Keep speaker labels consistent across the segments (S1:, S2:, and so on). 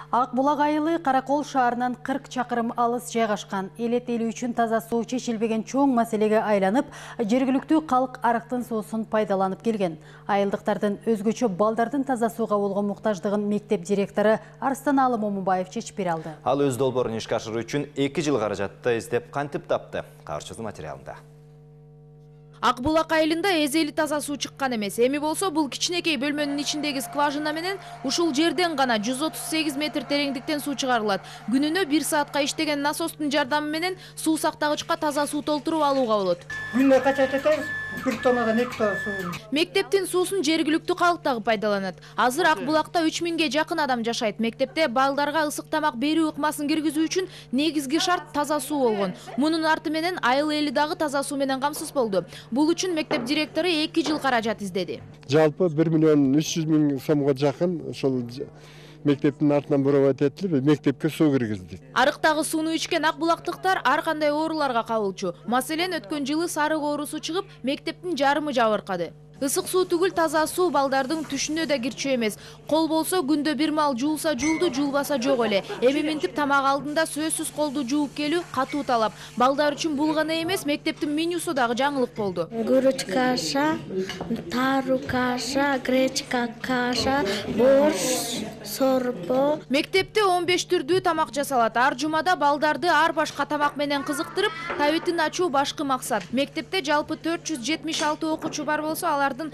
S1: Акбулак айылы Каракол шаарынан 40 чакырым алыс жайгашкан. Элет эли үчүн таза суу чечилбеген чоң маселеге айланып, жергиликтүү калк арыктын суусун пайдаланып келген. Айылдыктардын өзгөчө балдардын таза сууга болгон муктаждыгын мектеп директору Арстаналы Момунбаев чечип бере алды.
S2: Ал өз долбоорун ишке ашыруу үчүн 2 жыл каражатты издеп кантип тапты. Карчысы материалында.
S3: Акбулак айылында эзели таза суу чыккан эмес. Эми болсо бул кичинекей бөлмөнүн ичиндеги скважина менен ушул жерден гана 138 метр тереңдиктен суу чыгарылат. Күнүнө 1 саатка иштеген насостун жардамы менен суу сактагычка таза суу толтуруп алууга болот.
S4: Күнүнө канча айтабыз? 1 тоннадан 2 тонна суу.
S3: Мектептин суусун жергиликтүү калк дагы пайдаланат. Азыр Акбулакта 3000ге жакын адам жашайт. Мектепте балдарга ысык тамак берүү ыкмасын киргизүү үчүн негизги шарт таза суу болгон. Мунун арты менен айыл эли дагы таза суу менен камсыз болду. Бул үчүн мектеп директору 2 жыл каражат издеди.
S5: Жалпы 1 миллион 300 миң сомго жакын ошол мектептин артынан бурабат этилип, мектепке суу киргиздик.
S3: Арыктагы сууну ичкен акбулактыктар ар кандай ооруларга кабылчу. Маселен, өткөн жылы сарык оорусу чыгып, мектептин жарымы жабыркады. Ысык суу түгүл таза суу балдардын түшүнө да кирчү эмес. Кол болсо күндө бир мал жуулса жуулду, жуулбаса жок эле. Эми минтип тамак алдында сөзсүз колду жууп келүү катуу талап. Балдар үчүн бул гана эмес, мектептин менюсу дагы жаңылык болду.
S6: Гурочка каша, тару каша, гречка каша, борщ, сорпо.
S3: Мектепте 15 түрдүү тамак жасалат. Ар жумада балдарды ар башка тамак менен кызыктырып, табитин ачуу башкы максат. Мектепте жалпы 476 окуучу бар болсо, алардын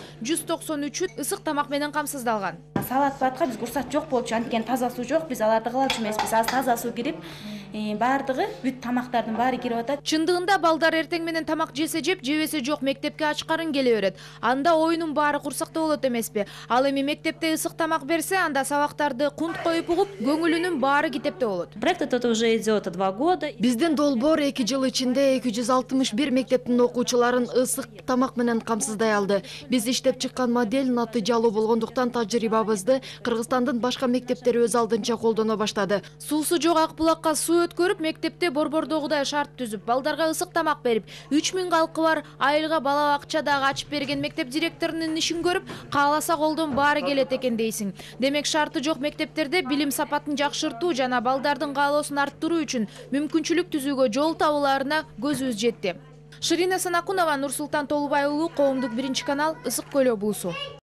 S3: 193-ü ысык тамак менен камсыздалган.
S7: Салат батка биз курсат жок болчу, анткени таза суу жок, биз аларды кылалчу эмеспиз. Азыр таза суу кирип, баардыгы бүт тамактардын баары кирип атат.
S3: Чындыгында балдар эртең менен тамак жесе жеп, жебесе жок, мектепке ачкарын келе берет. Анда оюнун баары курсакта болот эмеспи? Ал эми мектепте ысык тамак берсе, анда сабактарды кунт коюп угуп, көңүлүнүн баары китепте болот.
S7: Проект этот уже идет 2 года.
S8: Биздин долбоор 2 жыл ичинде 261 мектептин окуучуларын ысык тамак менен камсыздай алды. Биз иштеп чыккан модель натыйжалуу болгондуктан тажрыйбабызды Кыргызстандын башка мектептери өз алдынча колдоно баштады.
S3: Суусу жок Акбулакка суу өткөрүп, мектепте борбордогудай шарт түзүп, балдарга ысык тамак берип, 3000 калкы бар айылга бала бакча дагы ачып берген мектеп директорунун ишин көрүп, кааласа колдон баары келет экен дейсиң. Демек шарты жок мектептерде билим сапатын жакшыртуу жана балдардын каалоосун арттыруу үчүн мүмкүнчүлүк түзүүгө жол табууларына көзүбүз жетти. Ширина Санакунова, Нурсултан Толубай уулу, Коомдук 1 канал, Ысык Көл облусу.